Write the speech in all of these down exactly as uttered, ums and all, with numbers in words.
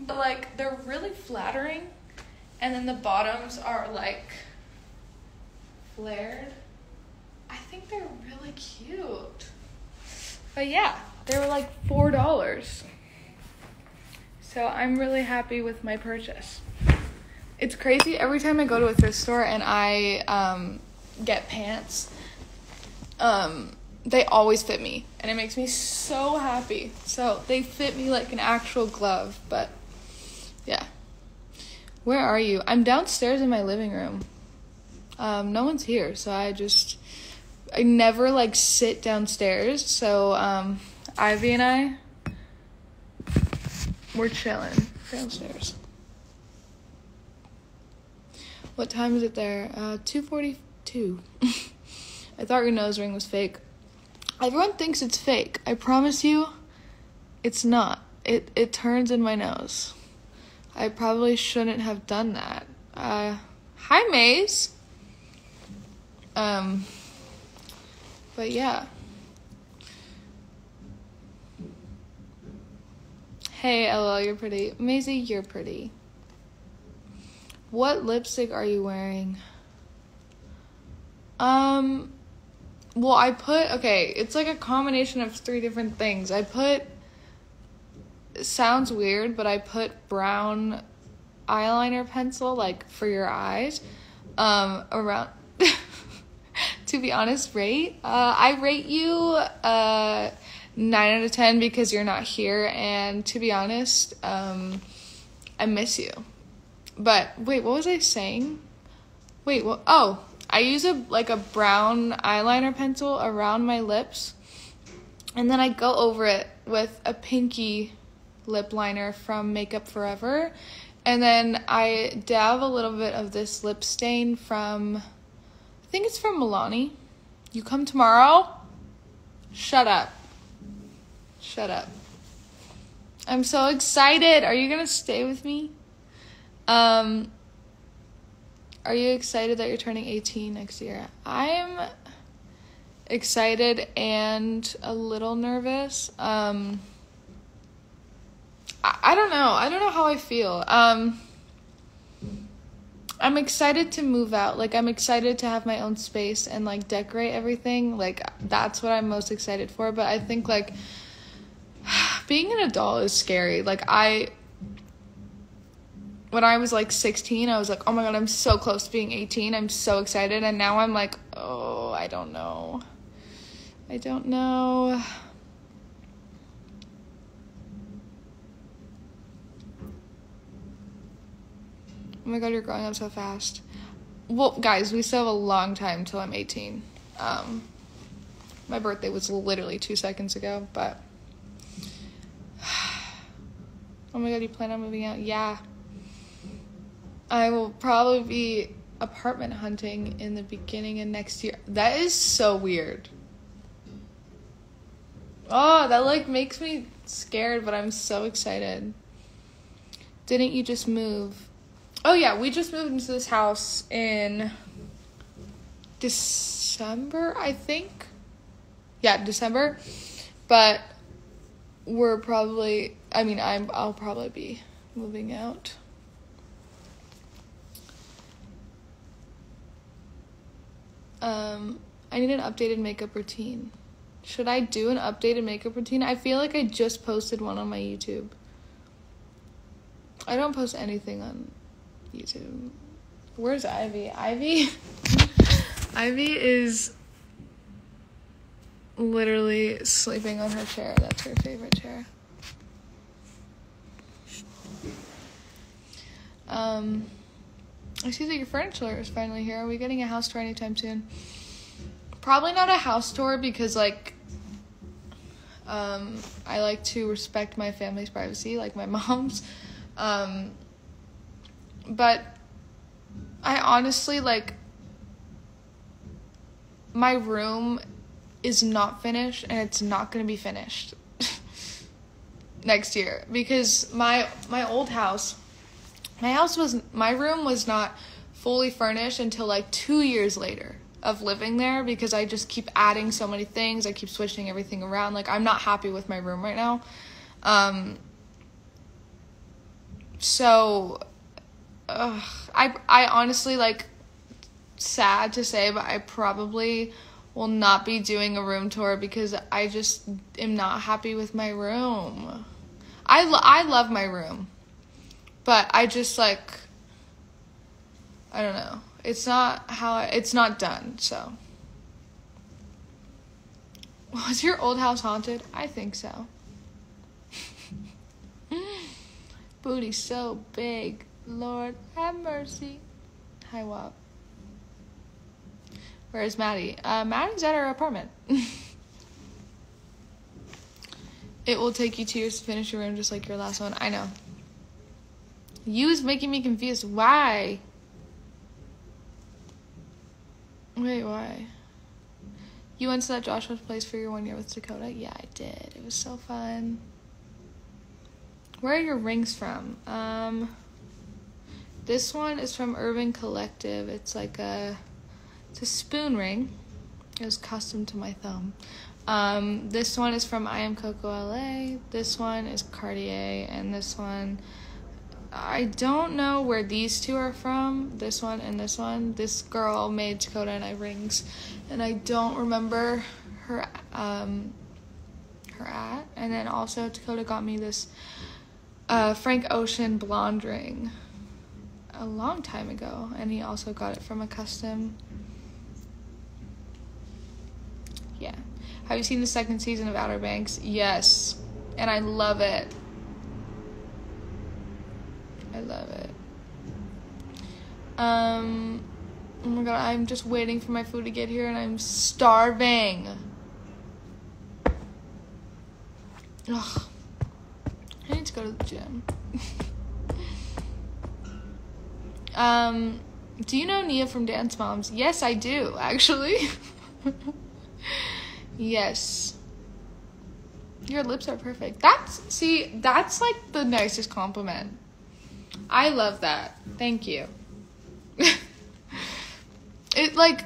but like they're really flattering, and then the bottoms are like flared. I think they're really cute. But yeah, they were like four dollars. So I'm really happy with my purchase. It's crazy. Every time I go to a thrift store and I um, get pants, um, they always fit me. And it makes me so happy. So they fit me like an actual glove. But yeah. Where are you? I'm downstairs in my living room. Um, no one's here. So I just... I never, like, sit downstairs. So um, Ivy and I... we're chilling downstairs. What time is it there? Uh, two forty-two. I thought your nose ring was fake. Everyone thinks it's fake. I promise you, it's not. It it turns in my nose. I probably shouldn't have done that. Uh, hi, Maze. Um, but yeah. Hey, L O L, you're pretty. Maisie, you're pretty. What lipstick are you wearing? Um, well, I put, okay, it's like a combination of three different things. I put, it sounds weird, but I put brown eyeliner pencil, like, for your eyes, um, around, to be honest, rate, uh, I rate you, uh, nine out of ten because you're not here, and to be honest, um, I miss you. But, wait, what was I saying? Wait, what? Oh, I use a like a brown eyeliner pencil around my lips, and then I go over it with a pinky lip liner from Makeup Forever, and then I dab a little bit of this lip stain from, I think it's from Milani. You come tomorrow? Shut up. Shut up. I'm so excited. Are you gonna stay with me? Um, are you excited that you're turning eighteen next year? I'm excited and a little nervous. Um, I, I don't know. I don't know how I feel. Um, I'm excited to move out. Like, I'm excited to have my own space and, like, decorate everything. Like, that's what I'm most excited for. But I think, like, being an adult is scary. Like, I... When I was, like, sixteen, I was like, oh, my God, I'm so close to being eighteen. I'm so excited. And now I'm like, oh, I don't know. I don't know. Oh, my God, you're growing up so fast. Well, guys, we still have a long time till I'm eighteen. Um, my birthday was literally two seconds ago, but... Oh, my God, you plan on moving out? Yeah. I will probably be apartment hunting in the beginning of next year. That is so weird. Oh, that, like, makes me scared, but I'm so excited. Didn't you just move? Oh, yeah, we just moved into this house in December, I think. Yeah, December. But we're probably, I mean, I'm, I'll probably be moving out. Um, I need an updated makeup routine. Should I do an updated makeup routine? I feel like I just posted one on my YouTube. I don't post anything on YouTube. Where's Ivy? Ivy? Ivy is literally sleeping on her chair. That's her favorite chair. Um... I see that your furniture is finally here. Are we getting a house tour anytime soon? Probably not a house tour because, like, um, I like to respect my family's privacy, like my mom's. Um, but I honestly, like, my room is not finished, and it's not going to be finished next year because my my old house... My house was, my room was not fully furnished until like two years later of living there because I just keep adding so many things. I keep switching everything around. Like, I'm not happy with my room right now. Um, so, ugh, I, I honestly, like, sad to say, but I probably will not be doing a room tour because I just am not happy with my room. I, lo- I love my room, but I just, like, I don't know. It's not how I, it's not done, so. Was your old house haunted? I think so. Booty so big. Lord have mercy. Hi, Wop. Where's Maddie? Uh, Maddie's at her apartment. It will take you two years to finish your room just like your last one. I know. You is making me confused. Why? Wait, why? You went to that Joshua's place for your one year with Dakota? Yeah, I did. It was so fun. Where are your rings from? Um, this one is from Urban Collective. It's like a, it's a spoon ring. It was custom to my thumb. Um, this one is from I Am Coco L A. This one is Cartier, and this one, I don't know where these two are from. This one and this one. This girl made Dakota and I rings, and I don't remember her um her at. And then also Dakota got me this uh Frank Ocean blonde ring a long time ago, and he also got it from a custom. Yeah. Have you seen the second season of Outer Banks? Yes, and I love it. I love it. Um, oh my god, I'm just waiting for my food to get here and I'm starving. Ugh. I need to go to the gym. um, do you know Nia from Dance Moms? Yes, I do, actually. Yes. Your lips are perfect. That's, see, that's like the nicest compliment. I love that. Thank you. It, like,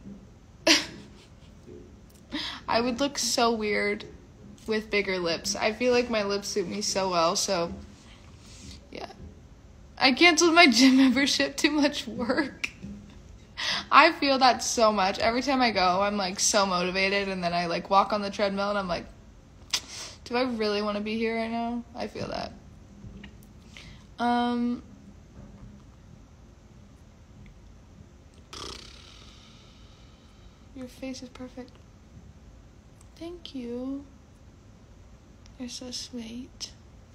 I would look so weird with bigger lips. I feel like my lips suit me so well, so, yeah. I canceled my gym membership, too much work. I feel that so much. Every time I go, I'm, like, so motivated, and then I, like, walk on the treadmill, and I'm like, do I really want to be here right now? I feel that. Um, your face is perfect. Thank you. You're so sweet.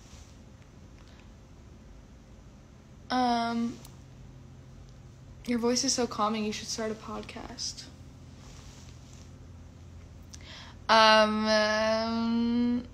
Um, your voice is so calming. You should start a podcast. Um, um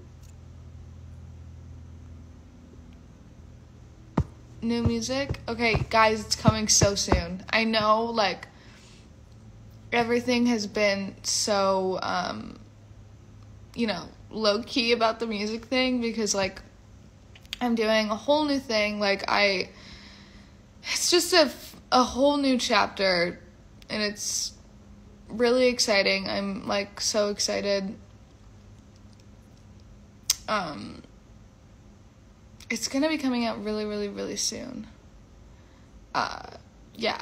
new music. Okay, guys, it's coming so soon. I know, like, everything has been so, um, you know, low-key about the music thing because, like, I'm doing a whole new thing. Like, I, it's just a, a whole new chapter, and it's really exciting. I'm, like, so excited. Um... It's gonna be coming out really, really, really soon. Uh, yeah.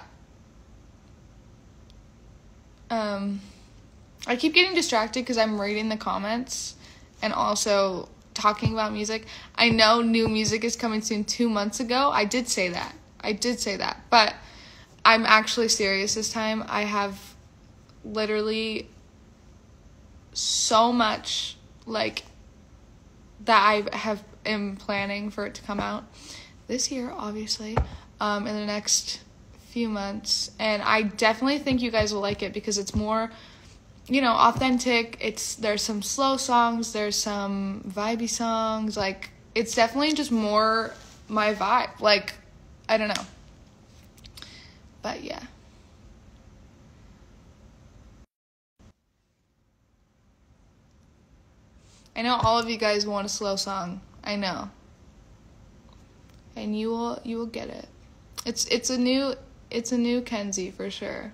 Um, I keep getting distracted because I'm reading the comments and also talking about music. I know new music is coming soon. Two months ago, I did say that. I did say that. But I'm actually serious this time. I have literally so much, like, that I have am planning for it to come out this year, obviously, um, in the next few months, and I definitely think you guys will like it because it's more, you know, authentic. It's there's some slow songs, there's some vibey songs, like, it's definitely just more my vibe, like, I don't know, but yeah. I know all of you guys want a slow song. I know. And you will you will get it. It's it's a new it's a new Kenzie for sure.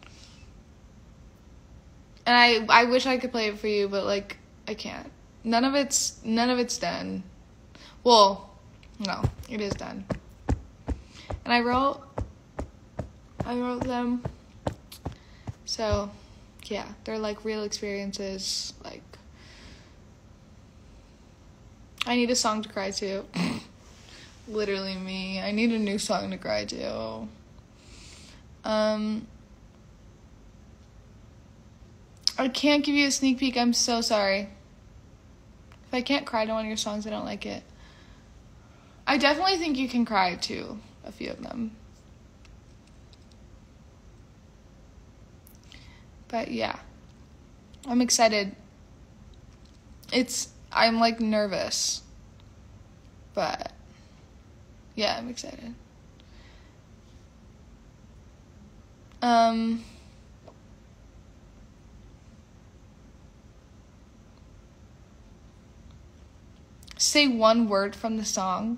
And I I wish I could play it for you, but, like, I can't. None of it's none of it's done. Well, No, it is done. And I wrote, I wrote them, so, yeah, they're, like, real experiences, like, I need a song to cry to. Literally me. I need a new song to cry to. Um, I can't give you a sneak peek, I'm so sorry. If I can't cry to one of your songs, I don't like it. I definitely think you can cry to a few of them. But yeah, I'm excited. It's, I'm like nervous. But yeah, I'm excited. Um... Say one word from the song.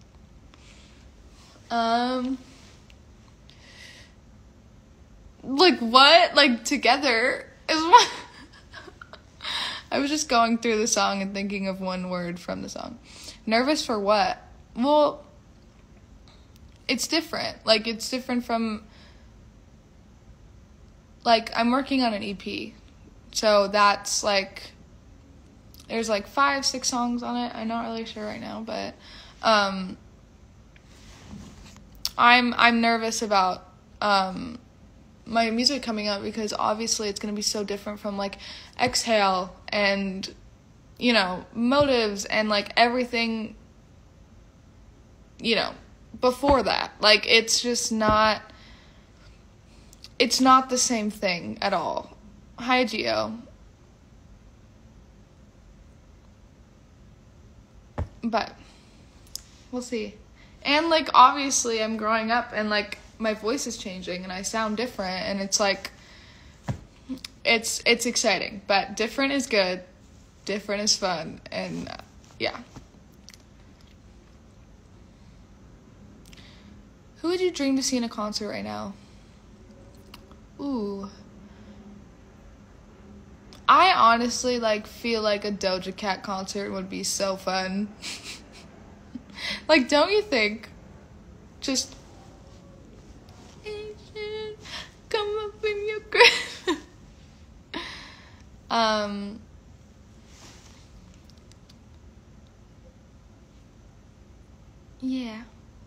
Um, like what? Like together is what? I was just going through the song and thinking of one word from the song. Nervous for what? Well, it's different. Like it's different from. Like I'm working on an E P, so that's like. There's like five, six songs on it. I'm not really sure right now, but um, I'm I'm nervous about um, my music coming out because obviously it's gonna be so different from like Exhale and you know Motives and like everything you know before that. Like it's just not. It's not the same thing at all. Hi, Gio. But we'll see. And like obviously I'm growing up and like my voice is changing and I sound different and it's like it's it's exciting, but different is good, different is fun, and uh, yeah. Who would you dream to see in a concert right now? Ooh. I honestly, like, feel like a Doja Cat concert would be so fun. Like, don't you think? Just... Come up in your grave. um... Yeah.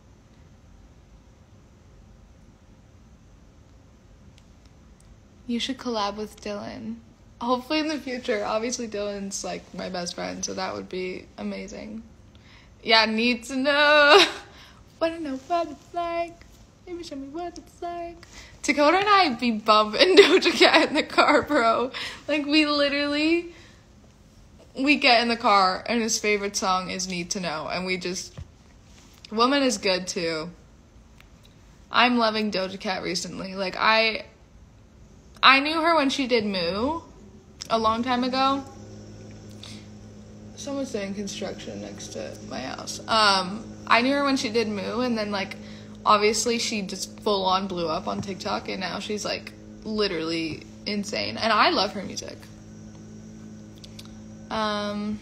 You should collab with Dylan. Hopefully in the future. Obviously Dylan's like my best friend, so that would be amazing. Yeah, need to know. Wanna know what it's like. Maybe show me what it's like. Dakota and I be bumping Doja Cat in the car, bro. Like we literally we get in the car and his favorite song is Need to Know, and we just Woman is good too. I'm loving Doja Cat recently. Like I I knew her when she did Moo. A long time ago. Someone's doing construction next to my house. Um, I knew her when she did Moo, and then like, obviously she just full on blew up on TikTok, and now she's like literally insane. And I love her music. Um,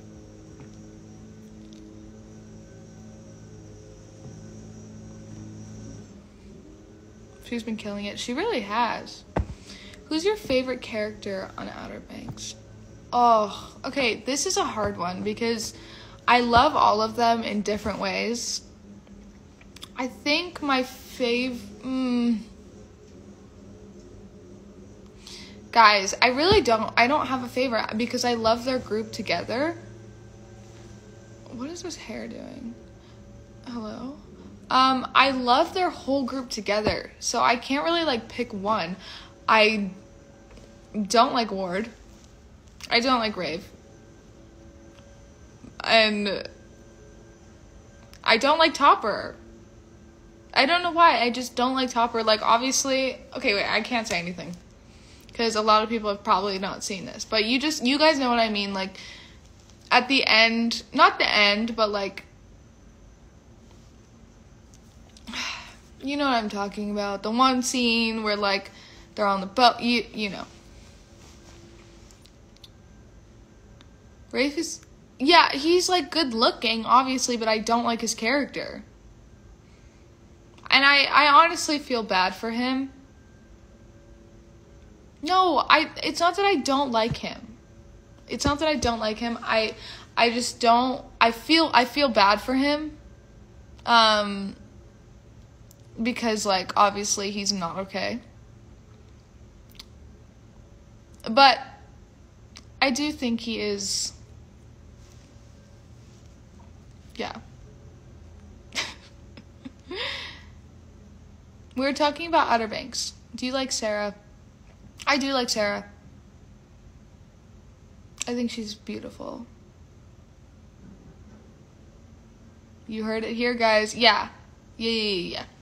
she's been killing it. She really has. Who's your favorite character on Outer Banks? Oh, okay, this is a hard one because I love all of them in different ways. I think my fave... Mm, guys, I really don't... I don't have a favorite because I love their group together. What is this hair doing? Hello? Um, I love their whole group together, so I can't really, like, pick one. I don't like Ward. I don't like Rave. And I don't like Topper. I don't know why. I just don't like Topper. Like, obviously... Okay, wait. I can't say anything. Because a lot of people have probably not seen this. But you just... You guys know what I mean. Like, at the end... Not the end, but, like... You know what I'm talking about. The one scene where, like... They're on the boat, you you know. Rafe is, yeah, he's like good looking, obviously, but I don't like his character. And I, I honestly feel bad for him. No, I it's not that I don't like him. It's not that I don't like him. I I just don't I feel I feel bad for him. Um because like obviously he's not okay. But I do think he is, yeah. We were talking about Outer Banks. Do you like Sarah? I do like Sarah. I think she's beautiful. You heard it here, guys. Yeah. Yeah, yeah, yeah, yeah.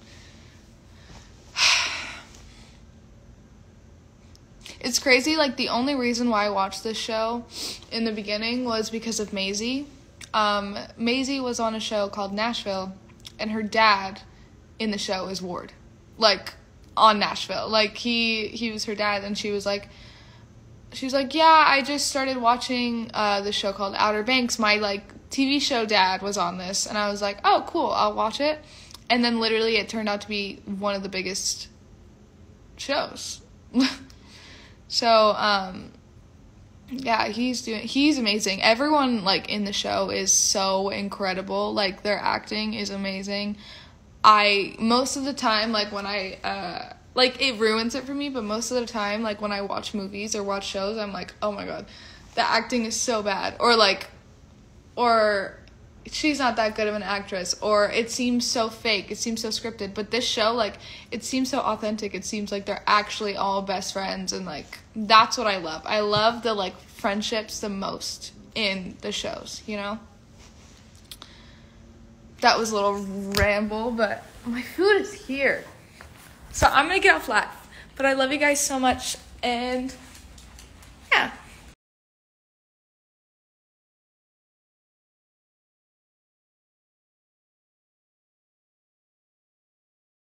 It's crazy, like, the only reason why I watched this show in the beginning was because of Maisie. Um, Maisie was on a show called Nashville, and her dad in the show is Ward. Like, on Nashville. Like, he, he was her dad, and she was like, she was like, yeah, I just started watching uh, the show called Outer Banks. My, like, T V show dad was on this. And I was like, oh, cool, I'll watch it. And then literally it turned out to be one of the biggest shows. So, um, yeah, he's doing, he's amazing. Everyone, like, in the show is so incredible. Like, their acting is amazing. I, most of the time, like, when I, uh, like, it ruins it for me, but most of the time, like, when I watch movies or watch shows, I'm like, oh my god, the acting is so bad. Or, like, or she's not that good of an actress, or it seems so fake, it seems so scripted. But this show, like, it seems so authentic. It seems like they're actually all best friends, and like that's what I love. I love the like friendships the most in the shows, you know. That was a little ramble, but my food is here, so I'm gonna get off live. But I love you guys so much, and